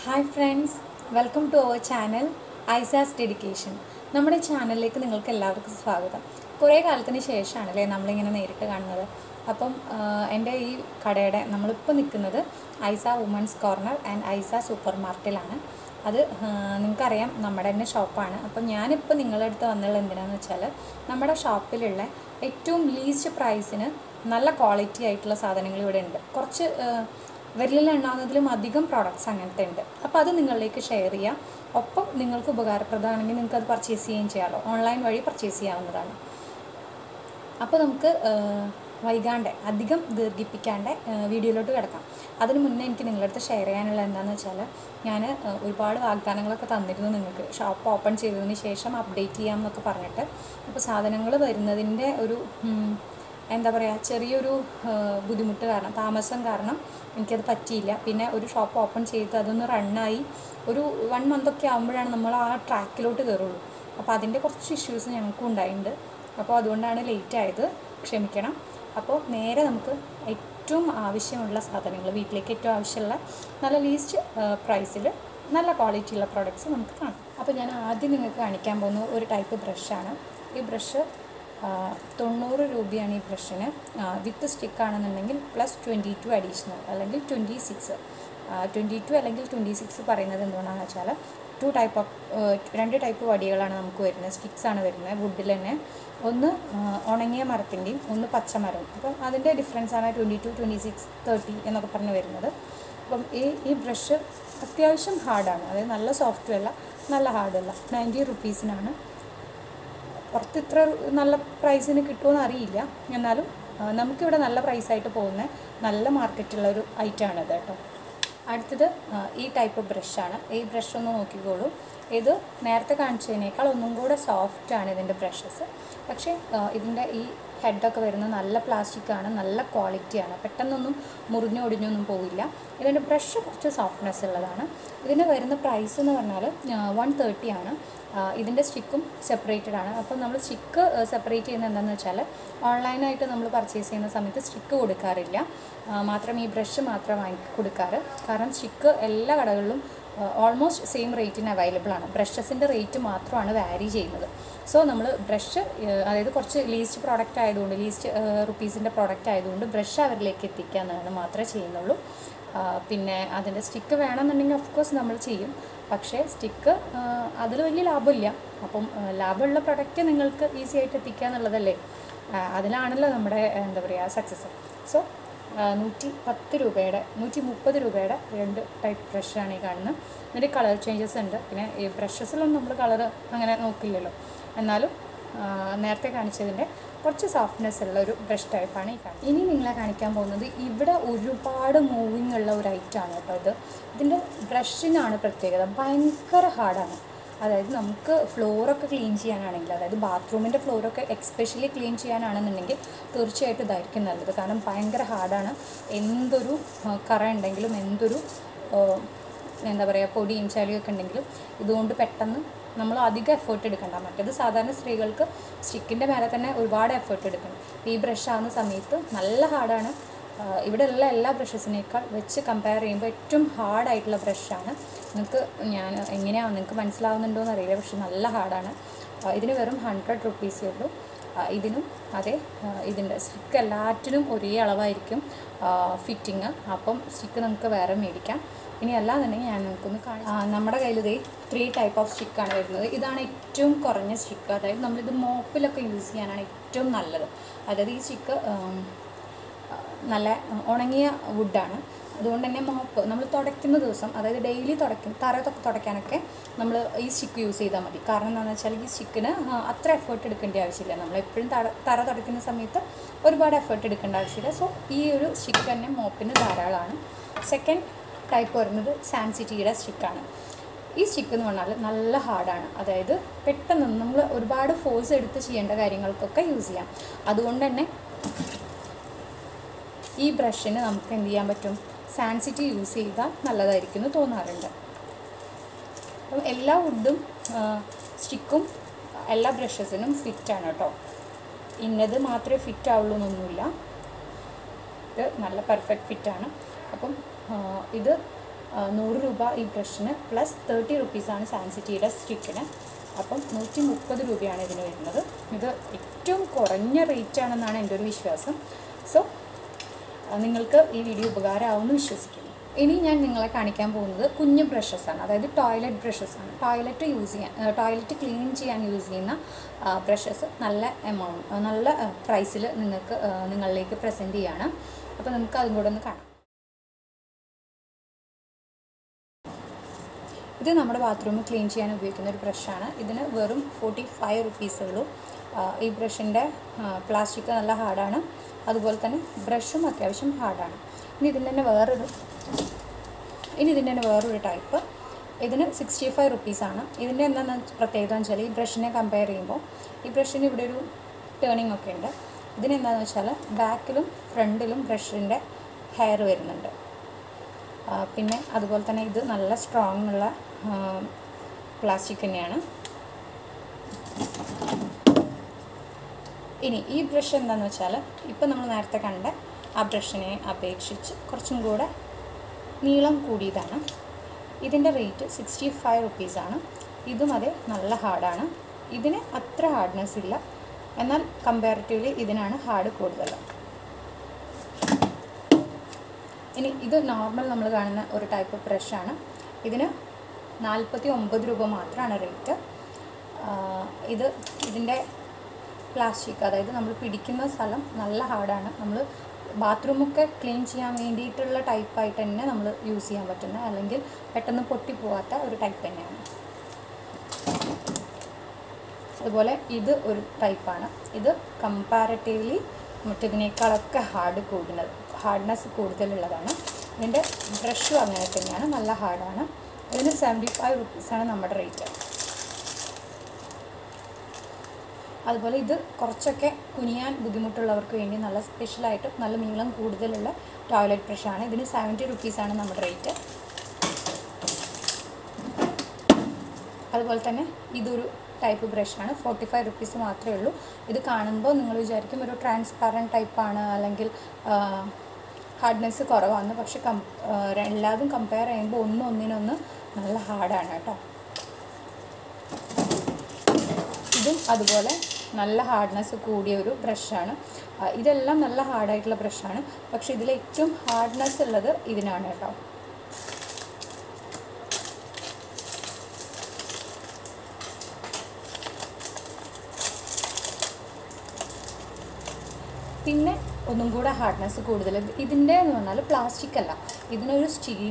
Hi friends, welcome to our channel Aiza's Dedication. നമ്മുടെ ചാനലിലേക്ക് നിങ്ങൾക്ക് എല്ലാവർക്കും സ്വാഗതം. കുറേ കാലത്തിന് ശേഷമാണല്ലേ നമ്മളിങ്ങനെ നേരിട്ട് കാണുന്നത്. അപ്പം എൻ്റെ ഈ കടയുടെ നമ്മളിപ്പോൾ നിൽക്കുന്നത് ഐസ വുമൻസ് കോർണർ ആൻഡ് ഐസ സൂപ്പർ മാർട്ടിലാണ്. അത് നിങ്ങൾക്കറിയാം നമ്മുടെ തന്നെ ഷോപ്പാണ്. അപ്പം ഞാനിപ്പോൾ നിങ്ങളുടെ അടുത്ത് വന്നുള്ളത് എന്തിനാണെന്ന് വെച്ചാൽ നമ്മുടെ ഷോപ്പിലുള്ള ഏറ്റവും ലീസ്റ്റ് പ്രൈസിന് നല്ല ക്വാളിറ്റി ആയിട്ടുള്ള സാധനങ്ങൾ ഇവിടെ ഉണ്ട്. കുറച്ച് വിരലിലെണ്ണാവുന്നതിലും അധികം പ്രോഡക്റ്റ്സ് അങ്ങനത്തെ ഉണ്ട്. അപ്പോൾ അത് നിങ്ങളിലേക്ക് ഷെയർ ചെയ്യാം. ഒപ്പം നിങ്ങൾക്ക് ഉപകാരപ്രദമാണെങ്കിൽ നിങ്ങൾക്ക് അത് പർച്ചേസ് ചെയ്യുകയും ചെയ്യാമല്ലോ. ഓൺലൈൻ വഴി പർച്ചേസ് ചെയ്യാവുന്നതാണ്. അപ്പോൾ നമുക്ക് വൈകാണ്ട് അധികം ദീർഘിപ്പിക്കാണ്ട് വീഡിയോയിലോട്ട് കിടക്കാം. അതിന് മുന്നേ എനിക്ക് നിങ്ങളുടെ അടുത്ത് ഷെയർ ചെയ്യാനുള്ള എന്താണെന്ന് വെച്ചാൽ ഞാൻ ഒരുപാട് വാഗ്ദാനങ്ങളൊക്കെ തന്നിരുന്നു നിങ്ങൾക്ക്. ഷോപ്പ് ഓപ്പൺ ചെയ്തതിന് ശേഷം അപ്ഡേറ്റ് ചെയ്യാം എന്നൊക്കെ പറഞ്ഞിട്ട്. അപ്പോൾ സാധനങ്ങൾ വരുന്നതിൻ്റെ ഒരു എന്താ പറയുക, ചെറിയൊരു ബുദ്ധിമുട്ട് കാരണം, താമസം കാരണം എനിക്കത് പറ്റിയില്ല. പിന്നെ ഒരു ഷോപ്പ് ഓപ്പൺ ചെയ്ത് അതൊന്ന് റണ്ണായി ഒരു 1 മന്തൊക്കെ ആകുമ്പോഴാണ് നമ്മൾ ആ ട്രാക്കിലോട്ട് കയറുള്ളൂ. അപ്പോൾ അതിൻ്റെ കുറച്ച് ഇഷ്യൂസ് ഞങ്ങൾക്കും ഉണ്ടായിട്ടുണ്ട്. അപ്പോൾ അതുകൊണ്ടാണ് ലേറ്റ് ആയത്, ക്ഷമിക്കണം. അപ്പോൾ നേരെ നമുക്ക് ഏറ്റവും ആവശ്യമുള്ള സാധനങ്ങൾ, വീട്ടിലേക്ക് ഏറ്റവും ആവശ്യമുള്ള നല്ല ലീസ്റ്റ് പ്രൈസിൽ നല്ല ക്വാളിറ്റിയുള്ള പ്രോഡക്റ്റ്സ് നമുക്ക് കാണാം. അപ്പോൾ ഞാൻ ആദ്യം നിങ്ങൾക്ക് കാണിക്കാൻ പോകുന്ന ഒരു ടൈപ്പ് ബ്രഷാണ്. ഈ ബ്രഷ് 90 രൂപയാണ് ഈ ബ്രഷിന്. വിത്ത് സ്റ്റിക്കാണെന്നുണ്ടെങ്കിൽ +22 അഡീഷണൽ, അല്ലെങ്കിൽ 26. 22 അല്ലെങ്കിൽ 26 പറയുന്നത് എന്തുകൊണ്ടാണെന്ന് വെച്ചാൽ രണ്ട് ടൈപ്പ് വടികളാണ് നമുക്ക് വരുന്നത്. സ്റ്റിക്സാണ് വരുന്നത് വുഡിൽ തന്നെ. ഒന്ന് ഉണങ്ങിയ മരത്തിൻ്റെയും ഒന്ന് പച്ചമരവും. അപ്പം അതിൻ്റെ ഡിഫറൻസാണ് 22, 26, 30 എന്നൊക്കെ പറഞ്ഞ് വരുന്നത്. അപ്പം ഈ ബ്രഷ് അത്യാവശ്യം ഹാർഡാണ്. അതായത് നല്ല സോഫ്റ്റും അല്ല നല്ല ഹാർഡല്ല. 90 റുപ്പീസിനാണ്. പുറത്ത് ഇത്ര നല്ല പ്രൈസിന് കിട്ടുമെന്ന് അറിയില്ല. എന്നാലും നമുക്കിവിടെ നല്ല പ്രൈസായിട്ട് പോകുന്ന നല്ല മാർക്കറ്റുള്ള ഒരു ഐറ്റമാണിത് കേട്ടോ. അടുത്തത് ഈ ടൈപ്പ് ബ്രഷാണ്. ഈ ബ്രഷ് ഒന്ന് നോക്കിക്കോളൂ. ഇത് നേരത്തെ കാണിച്ചതിനേക്കാൾ ഒന്നും കൂടെ സോഫ്റ്റാണ് ഇതിൻ്റെ ബ്രഷസ്. പക്ഷേ ഇതിൻ്റെ ഈ ഹെഡൊക്കെ വരുന്നത് നല്ല പ്ലാസ്റ്റിക്കാണ്, നല്ല ക്വാളിറ്റിയാണ്. പെട്ടെന്നൊന്നും മുറിഞ്ഞൊടിഞ്ഞൊന്നും പോവില്ല. ഇതിൻ്റെ ബ്രഷ് കുറച്ച് സോഫ്റ്റ്നെസ് ഉള്ളതാണ്. ഇതിന് വരുന്ന പ്രൈസ് എന്ന് പറഞ്ഞാൽ 130 ആണ്. ഇതിൻ്റെ സ്റ്റിക്കും സെപ്പറേറ്റഡ് ആണ്. അപ്പം നമ്മൾ സ്റ്റിക്ക് സെപ്പറേറ്റ് ചെയ്യുന്നത് എന്താണെന്ന് വെച്ചാൽ ഓൺലൈനായിട്ട് നമ്മൾ പർച്ചേസ് ചെയ്യുന്ന സമയത്ത് സ്റ്റിക്ക് കൊടുക്കാറില്ല. മാത്രം ഈ ബ്രഷ് മാത്രം കൊടുക്കാറ്. കാരണം സ്റ്റിക്ക് എല്ലാ കടകളിലും ഓൾമോസ്റ്റ് സെയിം റേറ്റിന് അവൈലബിൾ ആണ്. ബ്രഷസിൻ്റെ റേറ്റ് മാത്രമാണ് വാരി ചെയ്യുന്നത്. സോ നമ്മൾ ബ്രഷ്, അതായത് കുറച്ച് ലീസ്റ്റ് പ്രോഡക്റ്റ് ആയതുകൊണ്ട്, ലീസ്റ്റ് റുപ്പീസിൻ്റെ പ്രോഡക്റ്റ് ആയതുകൊണ്ട് ബ്രഷ് അവരിലേക്ക് എത്തിക്കുക എന്നാണ് മാത്രമേ ചെയ്യുന്നുള്ളൂ. പിന്നെ അതിൻ്റെ സ്റ്റിക്ക് വേണമെന്നുണ്ടെങ്കിൽ ഓഫ്കോഴ്സ് നമ്മൾ ചെയ്യും. പക്ഷേ സ്റ്റിക്ക് അതിൽ വലിയ ലാഭമില്ല. അപ്പം ലാഭമുള്ള പ്രൊഡക്റ്റ് നിങ്ങൾക്ക് ഈസി ആയിട്ട് എത്തിക്കുക എന്നുള്ളതല്ലേ, അതിലാണല്ലോ നമ്മുടെ എന്താ പറയുക സക്സസ്. സോ 110 രൂപയുടെ 130 രൂപയുടെ 2 ടൈപ്പ് ബ്രഷാണ് ഈ കാണുന്നത്. ഇതിൻ്റെ കളർ ചേഞ്ചസ് ഉണ്ട്. പിന്നെ ഈ ബ്രഷസിലൊന്നും നമ്മൾ കളർ അങ്ങനെ നോക്കില്ലല്ലോ. എന്നാലും നേരത്തെ കാണിച്ചതിൻ്റെ കുറച്ച് സോഫ്റ്റ്നെസ് ഉള്ള ഒരു ബ്രഷ് ടൈപ്പാണ് ഈ കാണുന്നത്. ഇനി നിങ്ങളെ കാണിക്കാൻ പോകുന്നത് ഇവിടെ ഒരുപാട് മൂവിങ് ഉള്ള ഒരു ഐറ്റമാണ് കേട്ടോ. ഇതിൻ്റെ ബ്രഷിനാണ് പ്രത്യേകത. ഭയങ്കര ഹാർഡാണ്. അതായത് നമുക്ക് ഫ്ലോറൊക്കെ ക്ലീൻ ചെയ്യാനാണെങ്കിൽ, അതായത് ബാത്റൂമിൻ്റെ ഫ്ലോറൊക്കെ എക്സ്പെഷ്യലി ക്ലീൻ ചെയ്യാനാണെന്നുണ്ടെങ്കിൽ തീർച്ചയായിട്ടും ഇതായിരിക്കും നല്ലത്. കാരണം ഭയങ്കര ഹാർഡാണ്. എന്തൊരു കറ ഉണ്ടെങ്കിലും, എന്തൊരു എന്താ പറയുക പൊടിയും ചളിയൊക്കെ ഉണ്ടെങ്കിലും ഇതുകൊണ്ട് പെട്ടെന്ന് നമ്മൾ അധികം എഫേർട്ട് എടുക്കണ്ട. മറ്റേത് സാധാരണ സ്ത്രീകൾക്ക് സ്റ്റിക്കിൻ്റെ മേലെ തന്നെ ഒരുപാട് എഫേർട്ട് എടുക്കണം. ഈ ബ്രഷ് ആവുന്ന സമയത്ത് നല്ല ഹാർഡാണ്. ഇവിടെയുള്ള എല്ലാ ബ്രഷസിനേക്കാൾ വെച്ച് കമ്പയർ ചെയ്യുമ്പോൾ ഏറ്റവും ഹാർഡായിട്ടുള്ള ബ്രഷാണ്. എങ്ങനെയാണ് നിങ്ങൾക്ക് മനസ്സിലാവുന്നുണ്ടോ എന്നറിയില്ല, പക്ഷെ നല്ല ഹാർഡാണ്. ഇതിന് വെറും 100 റുപ്പീസേ ഉള്ളൂ. ഇതിനും അതെ, ഇതിൻ്റെ സ്റ്റിക്ക് എല്ലാറ്റിനും ഒരേ അളവായിരിക്കും ഫിറ്റിങ്. അപ്പം സ്റ്റിക്ക് നമുക്ക് വേറെ മേടിക്കാം. ഇനി അല്ലാന്നുണ്ടെങ്കിൽ ഞാൻ നിങ്ങൾക്കൊന്ന് കാണിക്കാം. നമ്മുടെ കയ്യിൽ ഇതേ 3 ടൈപ്പ് ഓഫ് സ്റ്റിക്കാണ് വരുന്നത്. ഇതാണ് ഏറ്റവും കുറഞ്ഞ സ്റ്റിക്ക്. അതായത് നമ്മളിത് മോപ്പിലൊക്കെ യൂസ് ചെയ്യാനാണ് ഏറ്റവും നല്ലത്. അതായത് ഈ സ്റ്റിക്ക് നല്ല ഉണങ്ങിയ വുഡാണ്. അതുകൊണ്ട് തന്നെ മോപ്പ് നമ്മൾ തുടയ്ക്കുന്ന ദിവസം, അതായത് ഡെയിലി തുടയ്ക്കാനൊക്കെ നമ്മൾ ഈ സ്റ്റിക്ക് യൂസ് ചെയ്താൽ മതി. കാരണം എന്താണെന്ന് വെച്ചാൽ ഈ സ്റ്റിക്കിന് അത്ര എഫേർട്ട് എടുക്കേണ്ട ആവശ്യമില്ല. നമ്മളെപ്പോഴും തറ തുടയ്ക്കുന്ന സമയത്ത് ഒരുപാട് എഫേർട്ട് എടുക്കേണ്ട ആവശ്യമില്ല. സോ ഈ ഒരു സ്റ്റിക്ക് തന്നെ മോപ്പിന് ധാരാളമാണ്. സെക്കൻഡ് ടൈപ്പ് വരുന്നത് സാൻസിറ്റിയുടെ സ്റ്റിക്കാണ്. ഈ സ്റ്റിക്ക് എന്ന് പറഞ്ഞാൽ നല്ല ഹാർഡാണ്. അതായത് പെട്ടെന്ന് നമ്മൾ ഒരുപാട് ഫോഴ്സ് എടുത്ത് ചെയ്യേണ്ട കാര്യങ്ങൾക്കൊക്കെ യൂസ് ചെയ്യാം. അതുകൊണ്ട് തന്നെ ഈ ബ്രഷിന് നമുക്ക് എന്ത് ചെയ്യാൻ പറ്റും, സാൻസിറ്റി യൂസ് ചെയ്താൽ നല്ലതായിരിക്കും എന്ന് തോന്നാറുണ്ട്. അപ്പം എല്ലാ വുഡും സ്റ്റിക്കും എല്ലാ ബ്രഷസിനും ഫിറ്റാണ് കേട്ടോ. ഇന്നത് മാത്രമേ ഫിറ്റ് ആവുള്ളൂ എന്നൊന്നുമില്ല. ഇത് നല്ല പെർഫെക്റ്റ് ഫിറ്റാണ്. അപ്പം ഇത് 100 രൂപ ഈ ബ്രഷിന്, പ്ലസ് 30 റുപ്പീസാണ് സാൻസിറ്റിയുടെ സ്റ്റിക്കിന്. അപ്പം 130 രൂപയാണ് ഇതിന് വരുന്നത്. ഇത് ഏറ്റവും കുറഞ്ഞ റേറ്റ് ആണെന്നാണ് എൻ്റെ ഒരു വിശ്വാസം. സോ നിങ്ങൾക്ക് ഈ വീഡിയോ ഉപകാരമാവുമെന്ന് വിശ്വസിക്കുന്നു. ഇനി ഞാൻ നിങ്ങളെ കാണിക്കാൻ പോകുന്നത് കുഞ്ഞു ബ്രഷസാണ്, അതായത് ടോയ്ലറ്റ് ബ്രഷസാണ്. ടോയ്ലറ്റ് ക്ലീൻ ചെയ്യാൻ യൂസ് ചെയ്യുന്ന ബ്രഷസ് നല്ല പ്രൈസിൽ നിങ്ങളിലേക്ക് പ്രസൻറ്റ് ചെയ്യാണ്. അപ്പോൾ നമുക്ക് അതും കൂടെ ഒന്ന് കാണാം. ഇത് നമ്മുടെ ബാത്റൂം ക്ലീൻ ചെയ്യാൻ ഉപയോഗിക്കുന്ന ഒരു ബ്രഷാണ്. ഇതിന് വെറും 45 റുപ്പീസേ ഉള്ളൂ. ഈ ബ്രഷിൻ്റെ പ്ലാസ്റ്റിക് നല്ല ഹാർഡാണ്, അതുപോലെ തന്നെ ബ്രഷും അത്യാവശ്യം ഹാർഡാണ്. ഇനി ഇതിൻ്റെ തന്നെ വേറൊരു ടൈപ്പ്. ഇതിന് 65 റുപ്പീസാണ്. ഇതിൻ്റെ എന്താണെന്ന് പ്രത്യേകത എന്ന് വെച്ചാൽ, ഈ ബ്രഷിനെ കമ്പയർ ചെയ്യുമ്പോൾ ഈ ബ്രഷിന് ഇവിടെ ഒരു ടേണിംഗ് ഒക്കെ ഉണ്ട്. ഇതിനെന്താണെന്ന് വെച്ചാൽ ബാക്കിലും ഫ്രണ്ടിലും ബ്രഷിൻ്റെ ഹെയർ വരുന്നുണ്ട്. പിന്നെ അതുപോലെ തന്നെ ഇത് നല്ല സ്ട്രോങ് ഉള്ള പ്ലാസ്റ്റിക് തന്നെയാണ്. ഇനി ഈ ബ്രഷ് എന്താണെന്ന് വെച്ചാൽ, ഇപ്പോൾ നമ്മൾ നേരത്തെ കണ്ട ആ ബ്രഷിനെ അപേക്ഷിച്ച് കുറച്ചും കൂടെ നീളം കൂടിയതാണ്. ഇതിൻ്റെ റേറ്റ് 65 റുപ്പീസാണ്. ഇതും അതെ, നല്ല ഹാർഡാണ്. ഇതിന് അത്ര ഹാർഡ്നെസ് ഇല്ല, എന്നാൽ കമ്പാരിറ്റീവ്ലി ഇതിനാണ് ഹാർഡ് കൂടുതൽ. ഇനി ഇത് നോർമൽ നമ്മൾ കാണുന്ന ഒരു ടൈപ്പ് ബ്രഷാണ്. ഇതിന് 49 രൂപ മാത്രമാണ് റേറ്റ്. ഇതിൻ്റെ പ്ലാസ്റ്റിക്, അതായത് നമ്മൾ പിടിക്കുന്ന സ്ഥലം നല്ല ഹാർഡാണ്. നമ്മൾ ബാത്റൂമൊക്കെ ക്ലീൻ ചെയ്യാൻ വേണ്ടിയിട്ടുള്ള ടൈപ്പായിട്ട് തന്നെ നമ്മൾ യൂസ് ചെയ്യാൻ പറ്റുന്ന, അല്ലെങ്കിൽ പെട്ടെന്ന് പൊട്ടിപ്പോവാത്ത ഒരു ടൈപ്പ് തന്നെയാണ്. അതുപോലെ ഇത് ഒരു ടൈപ്പാണ്. ഇത് കമ്പാരറ്റീവ്ലി മറ്റേതിനേക്കാളൊക്കെ ഹാർഡ്നെസ് കൂടുതലുള്ളതാണ്. ഇതിൻ്റെ ബ്രഷും അങ്ങനെ തന്നെയാണ്, നല്ല ഹാർഡാണ്. ഇതിന് 75 റുപ്പീസാണ് നമ്മുടെ റേറ്റ്. അതുപോലെ ഇത് കുറച്ചൊക്കെ കുനിയാൻ ബുദ്ധിമുട്ടുള്ളവർക്ക് വേണ്ടി നല്ല സ്പെഷ്യലായിട്ട് നല്ല നീളം കൂടുതലുള്ള ടോയ്ലറ്റ് ബ്രഷാണ്. ഇതിന് 70 റുപ്പീസാണ് നമ്മുടെ റേറ്റ്. അതുപോലെ തന്നെ ഇതൊരു ടൈപ്പ് ബ്രഷാണ്. 45 റുപ്പീസ് മാത്രമേ ഉള്ളൂ. ഇത് കാണുമ്പോൾ നിങ്ങൾ വിചാരിക്കും ഒരു ട്രാൻസ്പാരൻറ്റ് ടൈപ്പാണ്, അല്ലെങ്കിൽ ഹാർഡ്നെസ് കുറവാണ്. പക്ഷെ എല്ലാതും കമ്പയർ ചെയ്യുമ്പോൾ ഒന്നിനൊന്ന് നല്ല ഹാർഡാണ് കേട്ടോ. ഇതും അതുപോലെ നല്ല ഹാർഡ്നെസ് കൂടിയ ഒരു ബ്രഷാണ്. ഇതെല്ലാം നല്ല ഹാർഡായിട്ടുള്ള ബ്രഷാണ്, പക്ഷെ ഇതിലേറ്റവും ഹാർഡ്നെസ് ഉള്ളത് ഇതിനാണ് കേട്ടോ. പിന്നെ ഒന്നും കൂടെ ഹാർഡ്നെസ് കൂടുതൽ ഇതിൻ്റെ എന്ന് പറഞ്ഞാൽ പ്ലാസ്റ്റിക് അല്ല, ഇതിനൊരു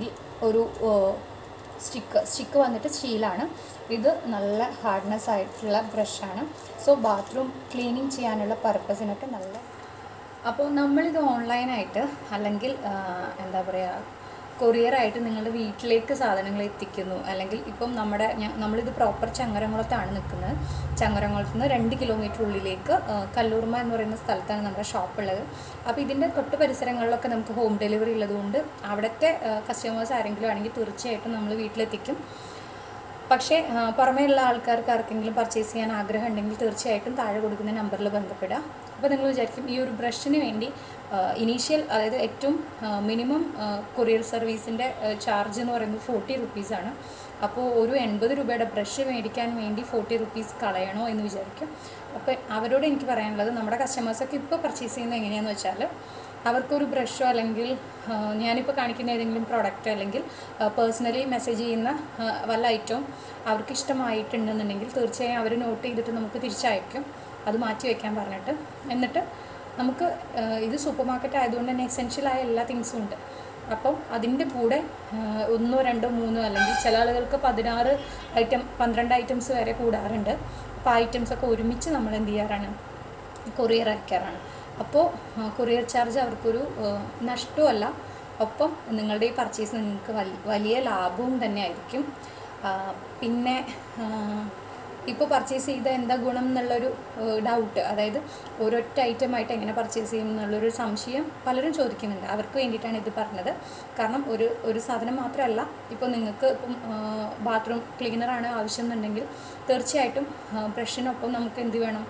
സ്റ്റിക്ക് വന്നിട്ട് സ്റ്റീലാണ്. ഇത് നല്ല ഹാർഡ്നെസ് ആയിട്ടുള്ള ബ്രഷാണ്. സോ ബാത്റൂം ക്ലീനിങ് ചെയ്യാനുള്ള പർപ്പസിനൊക്കെ നല്ല. അപ്പോൾ നമ്മളിത് ഓൺലൈനായിട്ട് അല്ലെങ്കിൽ എന്താ പറയുക, കൊറിയറായിട്ട് നിങ്ങളുടെ വീട്ടിലേക്ക് സാധനങ്ങൾ എത്തിക്കുന്നു. അല്ലെങ്കിൽ ഇപ്പം നമ്മളിത് പ്രോപ്പർ ചങ്ങരംകുളത്താണ് നിൽക്കുന്നത്. ചങ്ങരംകുളത്ത് നിന്ന് 2 കിലോമീറ്റർ ഉള്ളിലേക്ക് കല്ലൂർമ എന്ന് പറയുന്ന സ്ഥലത്താണ് നമ്മുടെ ഷോപ്പുള്ളത്. അപ്പോൾ ഇതിൻ്റെ തൊട്ട് പരിസരങ്ങളിലൊക്കെ നമുക്ക് ഹോം ഡെലിവറി ഉള്ളതുകൊണ്ട് അവിടുത്തെ കസ്റ്റമേഴ്സ് ആരെങ്കിലും ആണെങ്കിൽ തീർച്ചയായിട്ടും നമ്മൾ വീട്ടിലെത്തിക്കും. പക്ഷേ പുറമേയുള്ള ആൾക്കാർക്ക് ആർക്കെങ്കിലും പർച്ചേസ് ചെയ്യാൻ ആഗ്രഹം ഉണ്ടെങ്കിൽ തീർച്ചയായിട്ടും താഴെ കൊടുക്കുന്ന നമ്പറിൽ ബന്ധപ്പെടുക. അപ്പോൾ നിങ്ങൾ വിചാരിക്കും ഈ ഒരു ബ്രഷിന് വേണ്ടി ഇനീഷ്യൽ, അതായത് ഏറ്റവും മിനിമം കൊറിയർ സർവീസിൻ്റെ ചാർജ് എന്ന് പറയുന്നത് 40 റുപ്പീസാണ്. അപ്പോൾ ഒരു 80 രൂപയുടെ ബ്രഷ് മേടിക്കാൻ വേണ്ടി 40 റുപ്പീസ് കളയണോ എന്ന് വിചാരിക്കും. അപ്പോൾ അവരോട് എനിക്ക് പറയാനുള്ളത്, നമ്മുടെ കസ്റ്റമേഴ്സൊക്കെ ഇപ്പോൾ പർച്ചേസ് ചെയ്യുന്നത് എങ്ങനെയാണെന്ന് വെച്ചാൽ, അവർക്കൊരു ബ്രഷോ അല്ലെങ്കിൽ ഞാനിപ്പോൾ കാണിക്കുന്ന ഏതെങ്കിലും പ്രോഡക്റ്റ് അല്ലെങ്കിൽ പേഴ്സണലി മെസ്സേജ് ചെയ്യുന്ന വല്ല ഐറ്റവും അവർക്ക് ഇഷ്ടമായിട്ടുണ്ടെന്നുണ്ടെങ്കിൽ തീർച്ചയായും അവർ നോട്ട് ചെയ്തിട്ട് നമുക്ക് തിരിച്ചയക്കും, അത് മാറ്റി വയ്ക്കാൻ പറഞ്ഞിട്ട്. എന്നിട്ട് നമുക്ക് ഇത് സൂപ്പർ മാർക്കറ്റ് ആയതുകൊണ്ട് തന്നെ എസെൻഷ്യലായ എല്ലാ തിങ്സും ഉണ്ട്. അപ്പം അതിൻ്റെ കൂടെ 1, 2, 3 അല്ലെങ്കിൽ ചില ആളുകൾക്ക് 12 ഐറ്റംസ് വരെ കൂടാറുണ്ട്. അപ്പോൾ ആ ഐറ്റംസൊക്കെ ഒരുമിച്ച് നമ്മൾ എന്ത് ചെയ്യാറാണ്, കൊറിയർ അയക്കാറാണ്. അപ്പോൾ കൊറിയർ ചാർജ് അവർക്കൊരു നഷ്ടമല്ല, ഒപ്പം നിങ്ങളുടെ ഈ പർച്ചേസ് നിങ്ങൾക്ക് വലിയ ലാഭവും തന്നെ ആയിരിക്കും. പിന്നെ ഇപ്പോൾ പർച്ചേസ് ചെയ്ത എന്താ ഗുണം എന്നുള്ളൊരു ഡൗട്ട്, അതായത് ഒരൊറ്റ ഐറ്റമായിട്ട് എങ്ങനെ പർച്ചേസ് ചെയ്യും എന്നുള്ളൊരു സംശയം പലരും ചോദിക്കുന്നുണ്ട്. അവർക്ക് വേണ്ടിയിട്ടാണ് ഇത് പറഞ്ഞത്. കാരണം ഒരു സാധനം മാത്രമല്ല, ഇപ്പോൾ നിങ്ങൾക്ക് ഇപ്പം ബാത്റൂം ക്ലീനറാണ് ആവശ്യം എന്നുണ്ടെങ്കിൽ തീർച്ചയായിട്ടും ബ്രഷിനൊപ്പം നമുക്ക് എന്ത് വേണം,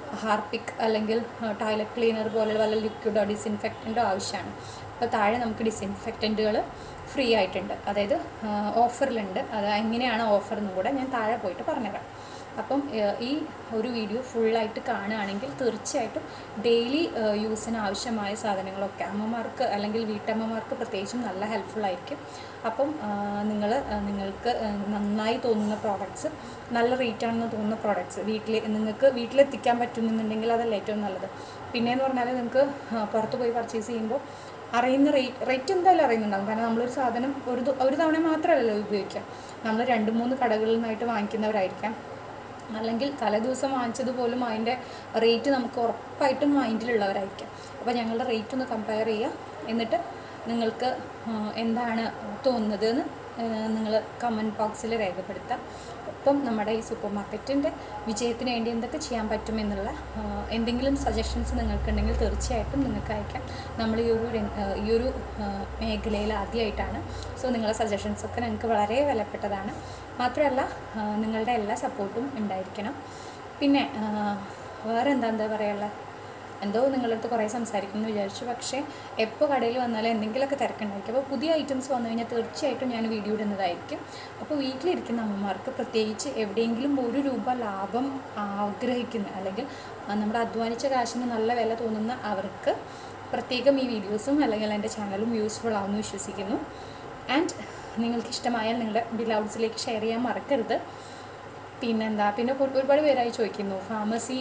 ഹാർപ്പിക് അല്ലെങ്കിൽ ടോയ്ലറ്റ് ക്ലീനർ പോലെയുള്ള വല്ല ലിക്വിഡോ ഡിസിൻഫെക്റ്റൻറ്റോ ആവശ്യമാണ്. അപ്പോൾ താഴെ നമുക്ക് ഡിസിൻഫെക്റ്റൻറ്റുകൾ ഫ്രീ ആയിട്ടുണ്ട്, അതായത് ഓഫറിലുണ്ട്. അത് എങ്ങനെയാണ് ഓഫർ എന്നും കൂടെ ഞാൻ താഴെ പോയിട്ട് പറഞ്ഞുതരാം. അപ്പം ഈ ഒരു വീഡിയോ ഫുള്ളായിട്ട് കാണുകയാണെങ്കിൽ തീർച്ചയായിട്ടും ഡെയിലി യൂസിന് ആവശ്യമായ സാധനങ്ങളൊക്കെ അമ്മമാർക്ക് അല്ലെങ്കിൽ വീട്ടമ്മമാർക്ക് പ്രത്യേകിച്ചും നല്ല ഹെൽപ്ഫുള്ളായിരിക്കും. അപ്പം നിങ്ങൾക്ക് നന്നായി തോന്നുന്ന പ്രോഡക്റ്റ്സ്, നല്ല റേറ്റാണെന്ന് തോന്നുന്ന പ്രോഡക്റ്റ്സ് നിങ്ങൾക്ക് വീട്ടിലെത്തിക്കാൻ പറ്റുന്നുണ്ടെങ്കിൽ അതല്ല ഏറ്റവും നല്ലത്. പിന്നെയെന്ന് പറഞ്ഞാൽ നിങ്ങൾക്ക് പുറത്ത് പോയി പർച്ചേസ് ചെയ്യുമ്പോൾ അറിയുന്ന റേറ്റ് എന്തായാലും അറിയുന്നുണ്ടാകും. കാരണം നമ്മളൊരു സാധനം ഒരു തവണ മാത്രമല്ലല്ലോ ഉപയോഗിക്കുക. നമ്മൾ 2-3 കടകളിൽ നിന്നായിട്ട് വാങ്ങിക്കുന്നവരായിരിക്കാം, അല്ലെങ്കിൽ തലേദിവസം വാങ്ങിച്ചതുപോലും അതിൻ്റെ റേറ്റ് നമുക്ക് ഉറപ്പായിട്ടും മൈൻഡിലുള്ളവരായിരിക്കാം. അപ്പോൾ ഞങ്ങളുടെ റേറ്റ് ഒന്ന് കമ്പയർ ചെയ്യുക, എന്നിട്ട് നിങ്ങൾക്ക് എന്താണ് തോന്നുന്നത് എന്ന് നിങ്ങൾ കമൻറ്റ് ബോക്സിൽ രേഖപ്പെടുത്തുക. ഒപ്പം നമ്മുടെ ഈ സൂപ്പർ മാർക്കറ്റിൻ്റെ വിജയത്തിന് വേണ്ടി എന്തൊക്കെ ചെയ്യാൻ പറ്റുമെന്നുള്ള എന്തെങ്കിലും സജഷൻസ് നിങ്ങൾക്കുണ്ടെങ്കിൽ തീർച്ചയായിട്ടും നിങ്ങൾക്ക് അയക്കാം. നമ്മൾ ഈ ഒരു മേഖലയിൽ ആദ്യമായിട്ടാണ്. സോ നിങ്ങളുടെ സജഷൻസൊക്കെ ഞങ്ങൾക്ക് വളരെ വിലപ്പെട്ടതാണ്. മാത്രമല്ല നിങ്ങളുടെ എല്ലാ സപ്പോർട്ടും ഉണ്ടായിരിക്കണം. പിന്നെ വേറെ എന്താ പറയുള്ളത്, എന്തോ നിങ്ങളുടെ അടുത്ത് കുറേ സംസാരിക്കുമെന്ന് വിചാരിച്ചു. പക്ഷേ എപ്പോൾ കടയിൽ വന്നാലും എന്തെങ്കിലുമൊക്കെ തിരക്കുണ്ടായിരിക്കും. അപ്പോൾ പുതിയ ഐറ്റംസ് വന്നു കഴിഞ്ഞാൽ തീർച്ചയായിട്ടും ഞാൻ വീഡിയോ ഇടുന്നതായിരിക്കും. അപ്പോൾ വീട്ടിലിരിക്കുന്ന അമ്മമാർക്ക് പ്രത്യേകിച്ച് എവിടെയെങ്കിലും ₹1 ലാഭം ആഗ്രഹിക്കുന്ന, അല്ലെങ്കിൽ നമ്മുടെ അധ്വാനിച്ച കാശിന് നല്ല വില തോന്നുന്ന അവർക്ക് പ്രത്യേകം ഈ വീഡിയോസും അല്ലെങ്കിൽ എൻ്റെ ചാനലും യൂസ്ഫുൾ ആവുമെന്ന് വിശ്വസിക്കുന്നു. ആൻഡ് നിങ്ങൾക്ക് ഇഷ്ടമായാൽ നിങ്ങളുടെ ബിലൗഡ്സിലേക്ക് ഷെയർ ചെയ്യാൻ മറക്കരുത്. പിന്നെ ഒരുപാട് പേരായി ചോദിക്കുന്നു, ഫാർമസി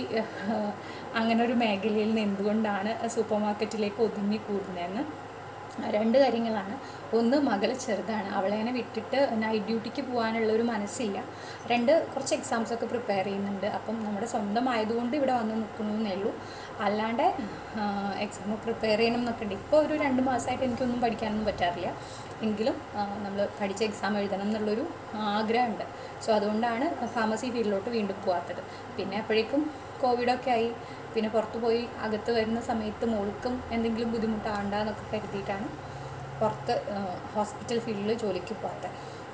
അങ്ങനെ ഒരു മേഖലയിൽ നിന്ന് എന്തുകൊണ്ടാണ് സൂപ്പർ മാർക്കറ്റിലേക്ക് ഒതുങ്ങി കൂടുന്നതെന്ന്. 2 കാര്യങ്ങളാണ്. ഒന്ന്, മകൾ ചെറുതാണ്, അവളെന്നെ വിട്ടിട്ട് നൈറ്റ് ഡ്യൂട്ടിക്ക് പോകാനുള്ളൊരു മനസ്സില്ല. 2, കുറച്ച് എക്സാംസൊക്കെ പ്രിപ്പയർ ചെയ്യുന്നുണ്ട്. അപ്പം നമ്മുടെ സ്വന്തമായതുകൊണ്ട് ഇവിടെ വന്ന് നിൽക്കണമെന്നേ ഉള്ളൂ. അല്ലാണ്ട് എക്സാം പ്രിപ്പയർ ചെയ്യണം എന്നൊക്കെ ഉണ്ട്. ഇപ്പോൾ ഒരു 2 മാസമായിട്ട് എനിക്കൊന്നും പഠിക്കാനൊന്നും പറ്റാറില്ല. എങ്കിലും നമ്മൾ പഠിച്ച എക്സാം എഴുതണം എന്നുള്ളൊരു ആഗ്രഹമുണ്ട്. സോ അതുകൊണ്ടാണ് ഫാർമസി ഫീൽഡിലോട്ട് വീണ്ടും പോകാത്തത്. പിന്നെ അപ്പോഴേക്കും കോവിഡൊക്കെ ആയി. പിന്നെ പുറത്ത് പോയി അകത്ത് വരുന്ന സമയത്ത് മോൾക്കും എന്തെങ്കിലും ബുദ്ധിമുട്ടാണ്ടെന്നൊക്കെ കരുതിയിട്ടാണ് പുറത്ത് ഹോസ്പിറ്റൽ ഫീൽഡിൽ ജോലിക്ക് പോകാത്തത്.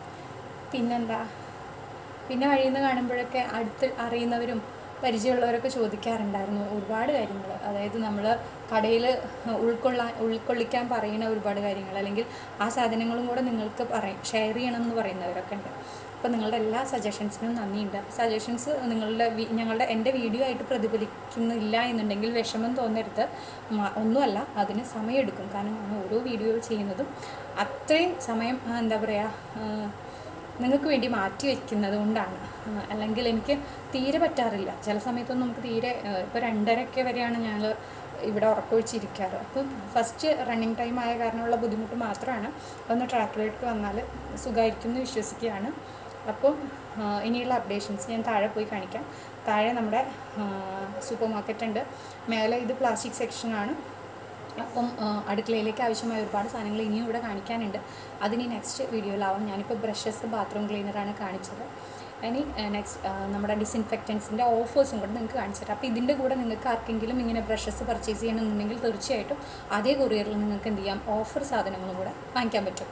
പിന്നെ വഴിയിൽ നിന്ന് കാണുമ്പോഴൊക്കെ അടുത്ത് അറിയുന്നവരും പരിചയമുള്ളവരൊക്കെ ചോദിക്കാറുണ്ടായിരുന്നു ഒരുപാട് കാര്യങ്ങൾ. അതായത് നമ്മൾ കടയിൽ ഉൾക്കൊള്ളിക്കാൻ പറയുന്ന ഒരുപാട് കാര്യങ്ങൾ, അല്ലെങ്കിൽ ആ സാധനങ്ങളും കൂടെ നിങ്ങൾക്ക് ഷെയർ ചെയ്യണം എന്ന് പറയുന്നവരൊക്കെ ഉണ്ട്. അപ്പോൾ നിങ്ങളുടെ എല്ലാ സജഷൻസിനും നന്ദിയുണ്ട്. സജഷൻസ് എൻ്റെ വീഡിയോ ആയിട്ട് പ്രതിഫലിക്കുന്നില്ല എന്നുണ്ടെങ്കിൽ വിഷമം തോന്നരുത്. ഒന്നുമല്ല, അതിന് സമയമെടുക്കും. കാരണം ഞാൻ ഓരോ വീഡിയോ ചെയ്യുന്നതും അത്രയും സമയം നിങ്ങൾക്ക് വേണ്ടി മാറ്റി വയ്ക്കുന്നത് കൊണ്ടാണ്. അല്ലെങ്കിൽ എനിക്ക് തീരെ പറ്റാറില്ല. ചില സമയത്തൊന്നും നമുക്ക് തീരെ, ഇപ്പോൾ 2:30 വരെയാണ് ഞങ്ങൾ ഇവിടെ ഉറക്കൊഴിച്ചിരിക്കാറ്. അപ്പം ഫസ്റ്റ് റണ്ണിങ് ടൈം ആയ കാരണമുള്ള ബുദ്ധിമുട്ട് മാത്രമാണ്. ഒന്ന് ട്രാക്കിലേക്ക് വന്നാൽ സുഖമായിരിക്കും എന്ന് വിശ്വസിക്കുകയാണ്. അപ്പം ഇനിയുള്ള അപ്ഡേഷൻസ് ഞാൻ താഴെ പോയി കാണിക്കാം. താഴെ നമ്മുടെ സൂപ്പർ മാർക്കറ്റ് ഉണ്ട്. മേലെ ഇത് പ്ലാസ്റ്റിക് സെക്ഷനാണ്. അപ്പം അടുക്കളയിലേക്ക് ആവശ്യമായ ഒരുപാട് സാധനങ്ങൾ ഇനിയും ഇവിടെ കാണിക്കാനുണ്ട്. അതിനി നെക്സ്റ്റ് വീഡിയോയിലാവും. ഞാനിപ്പോൾ ബ്രഷസ്, ബാത്റൂം ക്ലീനറാണ് കാണിച്ചത്. ഇനി നെക്സ്റ്റ് നമ്മുടെ ഡിസിൻഫെക്റ്റൻസിൻ്റെ ഓഫേഴ്സും കൂടെ നിങ്ങൾക്ക് കാണിച്ചു തരാം. അപ്പോൾ ഇതിൻ്റെ കൂടെ നിങ്ങൾക്ക് ആർക്കെങ്കിലും ഇങ്ങനെ ബ്രഷസ് പർച്ചേസ് ചെയ്യണമെന്നുണ്ടെങ്കിൽ തീർച്ചയായിട്ടും അതേ കൊറിയറിൽ നിങ്ങൾക്ക് എന്ത് ചെയ്യാം, ഓഫർ സാധനങ്ങളും കൂടെ വാങ്ങിക്കാൻ പറ്റും.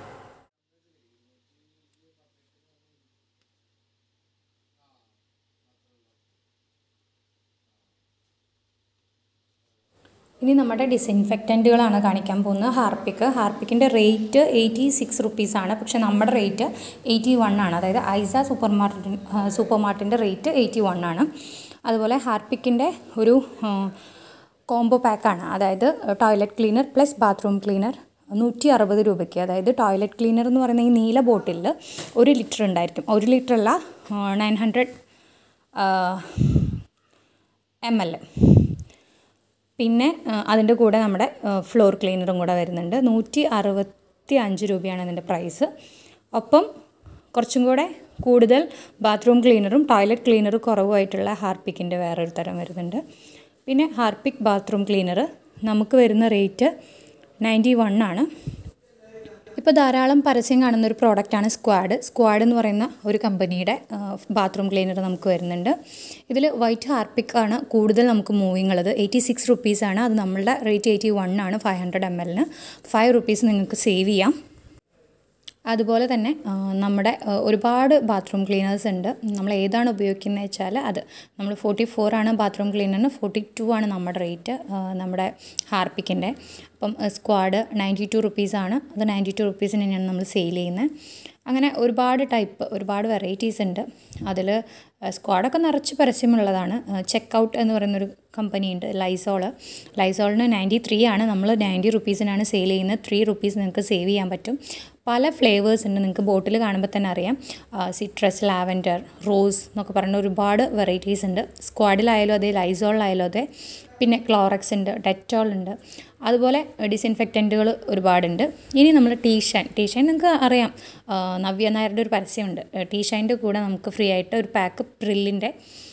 ഇനി നമ്മുടെ ഡിസിൻഫെക്റ്റൻറ്റുകളാണ് കാണിക്കാൻ പോകുന്നത്. ഹാർപ്പിക്കിൻ്റെ റേറ്റ് 86 റുപ്പീസാണ്. പക്ഷേ നമ്മുടെ റേറ്റ് 81 ആണ്. അതായത് ഐസ സൂപ്പർ മാർട്ടിൻ്റെ റേറ്റ് 81 ആണ്. അതുപോലെ ഹാർപ്പിക്കിൻ്റെ ഒരു കോംബോ പാക്കാണ്. അതായത് toilet cleaner plus bathroom cleaner 160 രൂപയ്ക്ക്. അതായത് ടോയ്ലറ്റ് ക്ലീനർ എന്ന് പറയുന്ന ഈ നീല ബോട്ടിലിൽ 1 ലിറ്റർ ഉണ്ടായിരിക്കും. 1 ലിറ്റർ അല്ല, 900 ml. പിന്നെ അതിൻ്റെ കൂടെ നമ്മുടെ ഫ്ലോർ ക്ലീനറും കൂടെ വരുന്നുണ്ട്. 165 രൂപയാണ് അതിൻ്റെ പ്രൈസ്. ഒപ്പം കുറച്ചും കൂടെ കൂടുതൽ ബാത്റൂം ക്ലീനറും ടോയ്ലറ്റ് ക്ലീനറും കുറവായിട്ടുള്ള ഹാർപ്പിക്കിൻ്റെ വേറൊരു തരം വരുന്നുണ്ട്. പിന്നെ ഹാർപ്പിക് ബാത്റൂം ക്ലീനർ നമുക്ക് വരുന്ന റേറ്റ് 91 ആണ്. ഇപ്പോൾ ധാരാളം പരസ്യം കാണുന്ന ഒരു പ്രോഡക്റ്റാണ് സ്ക്വാഡ് എന്ന് പറയുന്ന ഒരു കമ്പനിയുടെ ബാത്റൂം ക്ലീനർ നമുക്ക് വരുന്നുണ്ട്. ഇതിൽ വൈറ്റ് ഹാർപ്പിക് ആണ് കൂടുതൽ നമുക്ക് മൂവിങ് ഉള്ളത്. 86 റുപ്പീസാണ്. അത് നമ്മളുടെ റേറ്റ് 81 ആണ്. 500 ml 5 റുപ്പീസ് നിങ്ങൾക്ക് സേവ് ചെയ്യാം. അതുപോലെ തന്നെ നമ്മുടെ ഒരുപാട് ബാത്റൂം ക്ലീനേഴ്സ് ഉണ്ട്. നമ്മൾ ഏതാണ് ഉപയോഗിക്കുന്നത് വെച്ചാൽ അത് നമ്മൾ 44 ആണ് ബാത്റൂം ക്ലീനറിന്, 42 ആണ് നമ്മുടെ റേറ്റ് നമ്മുടെ ഹാർപ്പിക്കിൻ്റെ. അപ്പം സ്ക്വാഡ് 92 റുപ്പീസാണ്. അത് 92 റുപ്പീസിന് തന്നെയാണ് നമ്മൾ സെയിൽ ചെയ്യുന്നത്. അങ്ങനെ ഒരുപാട് വെറൈറ്റീസ് ഉണ്ട്. അതിൽ സ്ക്വാഡൊക്കെ നിറച്ച് പരസ്യമുള്ളതാണ്. ചെക്കൗട്ട് എന്ന് പറയുന്നൊരു കമ്പനിയുണ്ട്, ലൈസോളിന് 93 ആണ്. നമ്മൾ 90 റുപ്പീസിനാണ് സെയിൽ ചെയ്യുന്നത്. 3 റുപ്പീസ് നിങ്ങൾക്ക് സേവ് ചെയ്യാൻ പറ്റും. പല ഫ്ലേവേഴ്സ് ഉണ്ട്, നിങ്ങൾക്ക് ബോട്ടിൽ കാണുമ്പോൾ തന്നെ അറിയാം. സിട്രസ്, ലാവൻഡർ, റോസ് എന്നൊക്കെ പറഞ്ഞ ഒരുപാട് വെറൈറ്റീസ് ഉണ്ട്. സ്ക്വാഡിലായാലും അതെ, ലൈസോളിലായാലും അതെ. പിന്നെ ക്ലോറക്സ് ഉണ്ട്, ഡെറ്റോൾ ഉണ്ട്, അതുപോലെ ഡിസിൻഫെക്റ്റൻറ്റുകൾ ഒരുപാടുണ്ട്. ഇനി നമ്മൾ ടീ ഷൈൻ നിങ്ങൾക്ക് അറിയാം, നവ്യ നായരുടെ ഒരു പരസ്യമുണ്ട്. ടീ ഷൈൻ്റെ കൂടെ നമുക്ക് ഫ്രീ ആയിട്ട് ഒരു പാക്ക് പ്രില്ലിൻ്റെ